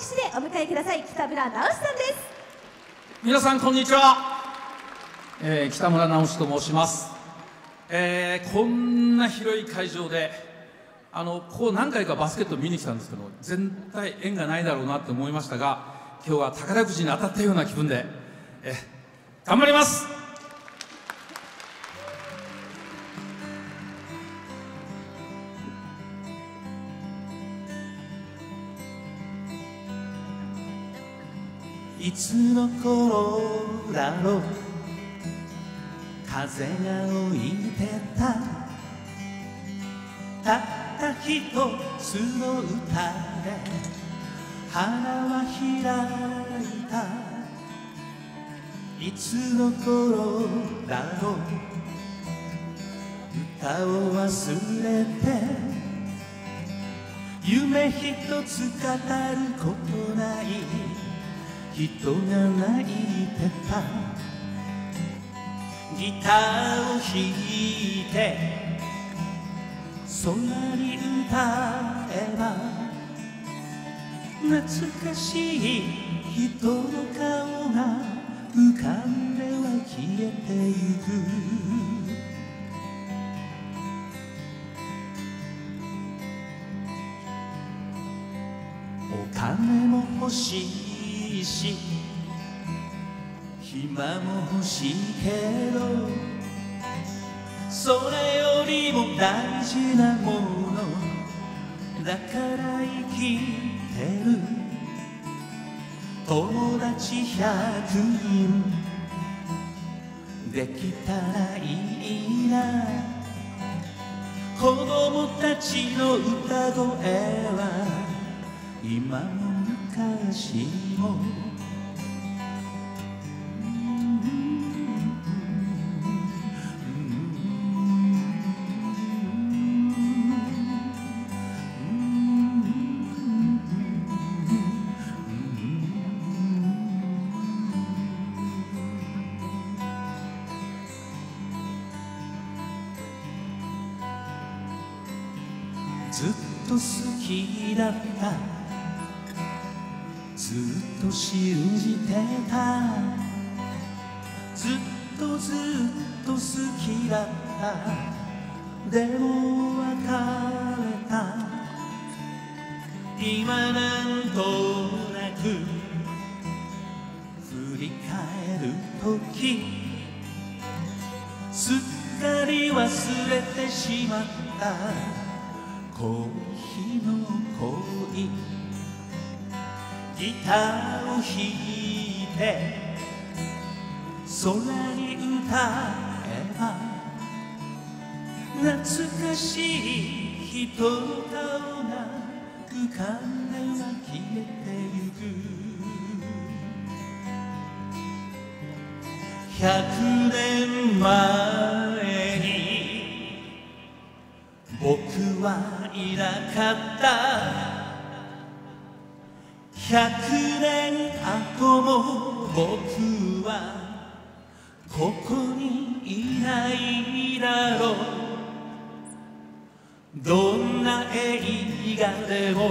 手でお迎えください。北村直さんです。 皆さんこんにちは、北村直と申します。こんな広い会場でここ何回かバスケット見に来たんですけど、全体縁がないだろうなって思いましたが、今日は宝くじに当たったような気分で、頑張ります。いつの頃だろう、風が吹いてた、たった一つの歌で花は開いた。いつの頃だろう、歌を忘れて夢一つ語ることない人が泣いてた。ギターを弾いて空に歌えば、懐かしい人の顔が浮かんでは消えてゆく。お金も欲しいし暇も欲しいけど、それよりも大事なものだから生きてる。友達100人できたらいいな。子供たちの歌声は今も昔もずっと好きだった、ずっと信じてた、ずっとずっと好きだった。でも別れた。今なんとなく振り返る時、すっかり忘れてしまったコーヒーの恋。ギターを弾いて空に歌えば、懐かしい人の顔が浮かんでは消えてゆく。100年前に僕はいなかった。100年後も僕はここにいないだろう。どんな映画でも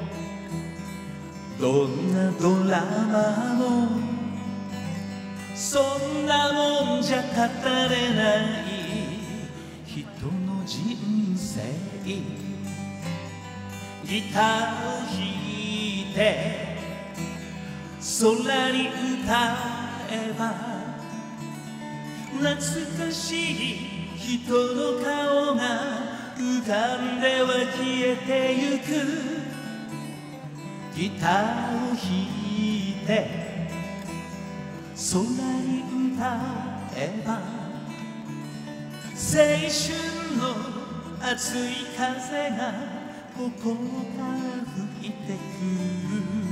どんなドラマもそんなもんじゃ語れない人の人生。ギターを弾いて空に歌えば、懐かしい人の顔が浮かんでは消えてゆく。ギターを弾いて空に歌えば、青春の熱い風が心から吹いてく。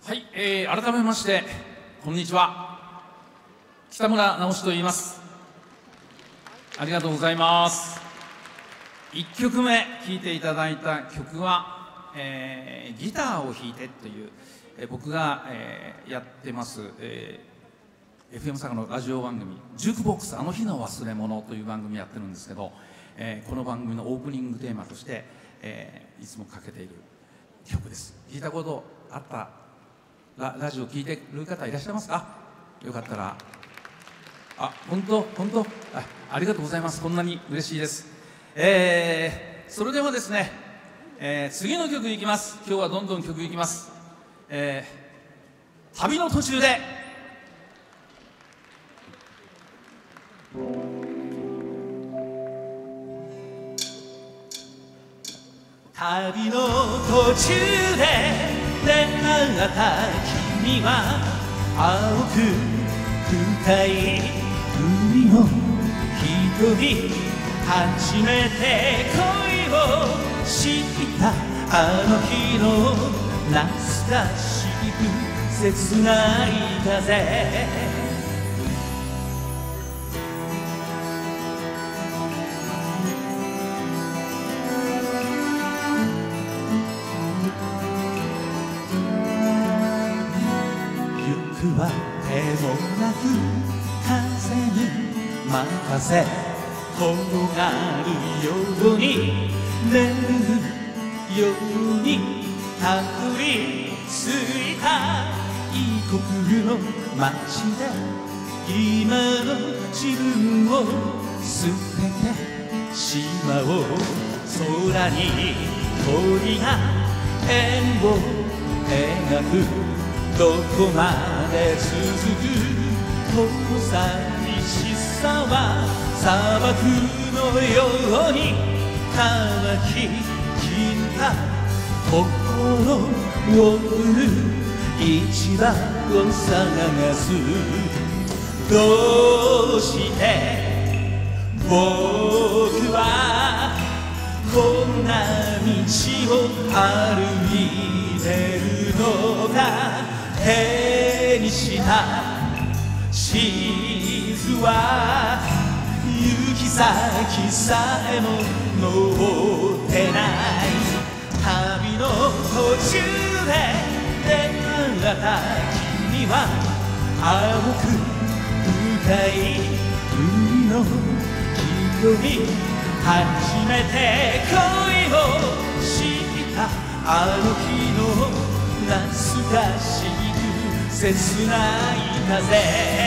はい、改めましてこんにちは、北村直志と言います。ありがとうございます。1曲目聴いていただいた曲は、ギターを弾いてという、僕が、やってます、FM 佐賀のラジオ番組「ジュークボックスあの日の忘れ物」という番組やってるんですけど、この番組のオープニングテーマとして、いつもかけている曲です。聞いたことあったラジオ聞いてる方いらっしゃいますか？よかったら、本当ありがとうございます。こんなに嬉しいです。それではですね、次の曲いきます。今日はどんどん曲いきます。旅の途中で旅の途中で出会った君は青く深い海の瞳、初めて恋を知ったあの日の懐かしく切ない風、は手もなく風に任せ転がるように眠るようにたどり着いた異国の街で今の自分を捨ててしまおう。空に鳥が円を描く、どこまで続くこの寂しさは砂漠のように乾ききった心を売る市場を探す。どうして僕はこんな道を歩いてるのか。手にした地図は行き先さえも載ってない。旅の途中で出会った君は青く深い海の瞳、初めて恋を知ったあの日の懐かしい切ない風、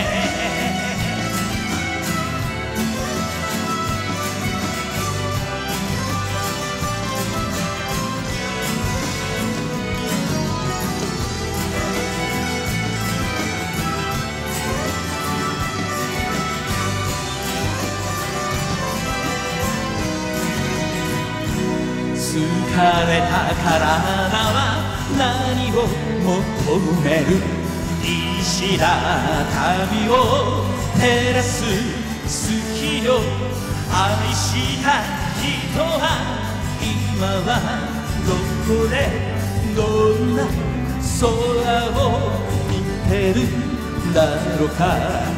疲れた体は何を求める。石だ旅を照らす月よ、愛した人は今はどこでどんな空を見てるんだろうか。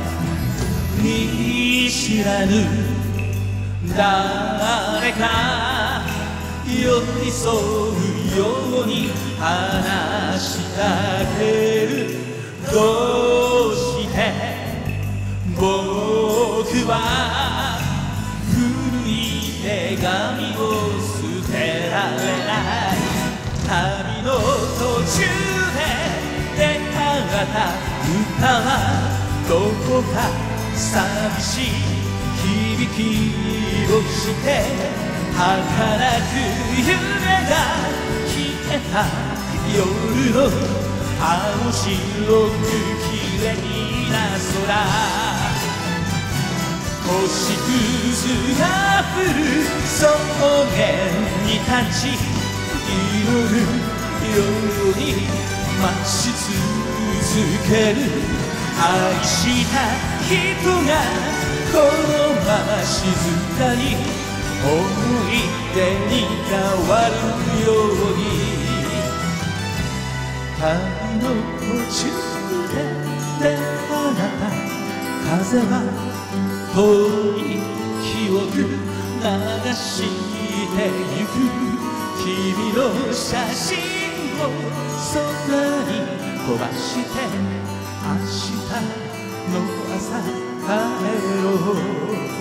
見知らぬ誰か寄り添うように話しかける。どうして僕は古い手紙を捨てられない。旅の途中で出会った歌はどこか寂しい響きをして儚く夢が消えた夜の青白くきれいな空、星屑が降る草原に立ち祈るように待ち続ける。愛した人がこのまま静かに思い出に変わるように、 旅の途中で出会った風は遠い記憶流してゆく君の写真を空に飛ばして明日の朝帰ろう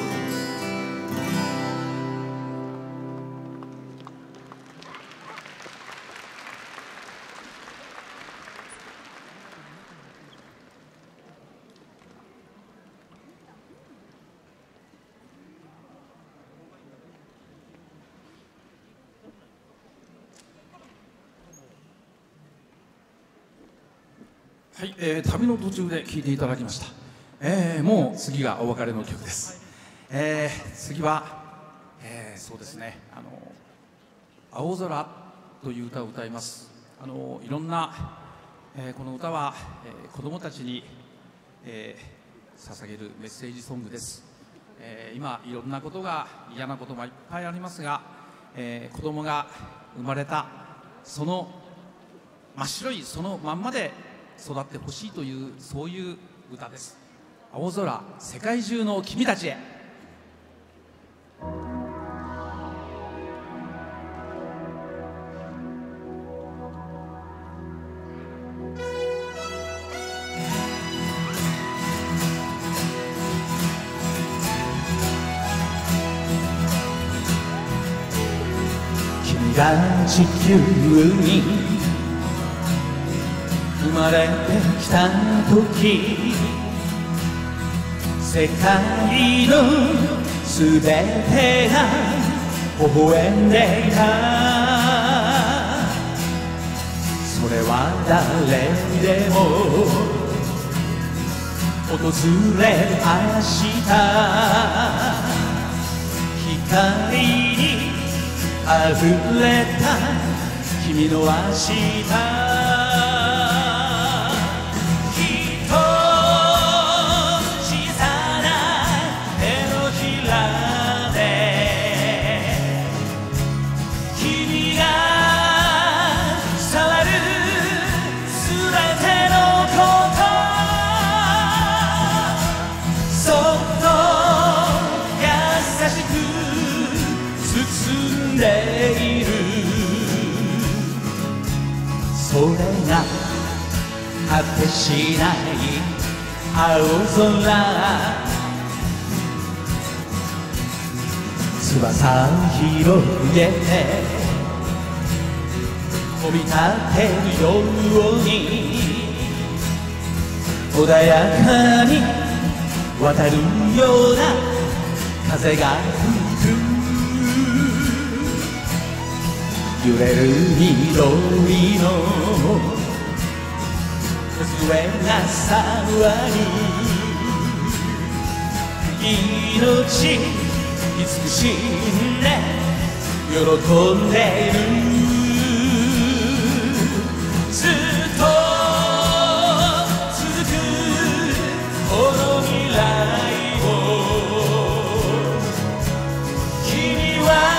はい、旅の途中で聴いていただきました。もう次がお別れの曲です。次は、そうですね、青空という歌を歌います。いろんな、この歌は、子どもたちに、捧げるメッセージソングです。今いろんなことが嫌なこともいっぱいありますが、子供が生まれたその真っ白いそのまんまで育ってほしいというそういう歌です。青空世界中の君たちへ。 君が地球に生まれてきた時世界のすべてが微笑んでいたそれは誰にでも訪れる明日光にあふれた君の明日それが果てしない青空翼を広げて飛び立てるように穏やかに渡るような風が吹く揺れる緑の上が騒ぎ命慈しんで喜んでいるずっと続くこの未来を君は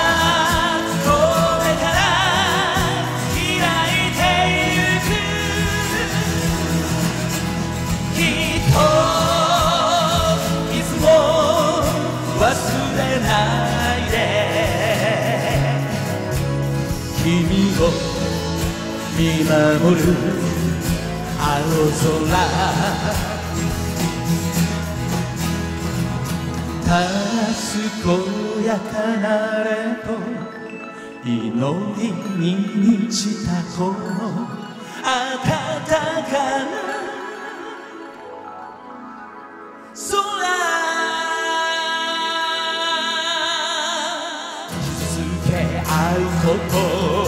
忘れないで君を見守る青空ただ健やかなれと祈りに満ちたこの暖かな会うこと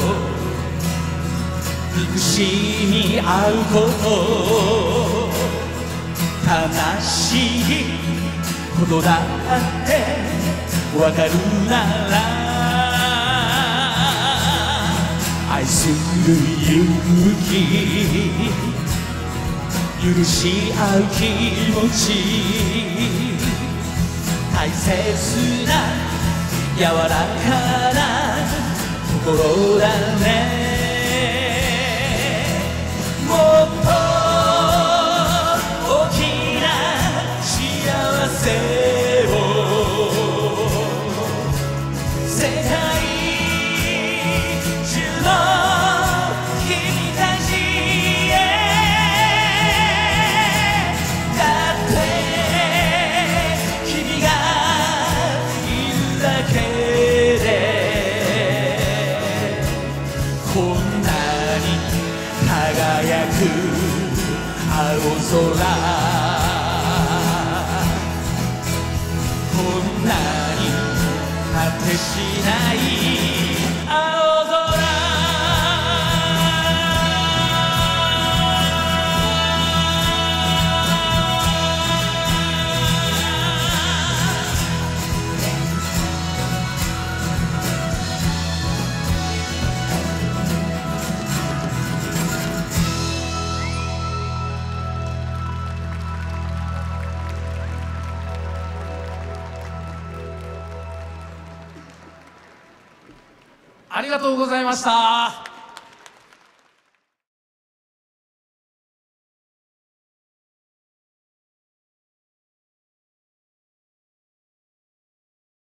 憎しみ合うこと悲しいことだってわかるなら愛する勇気許し合う気持ち大切な柔らかな心だねもっと大きな幸せを世界中の君たちへだって君がいるだけでこんなに輝く青空こんなに果てしない青空ありがとうございました。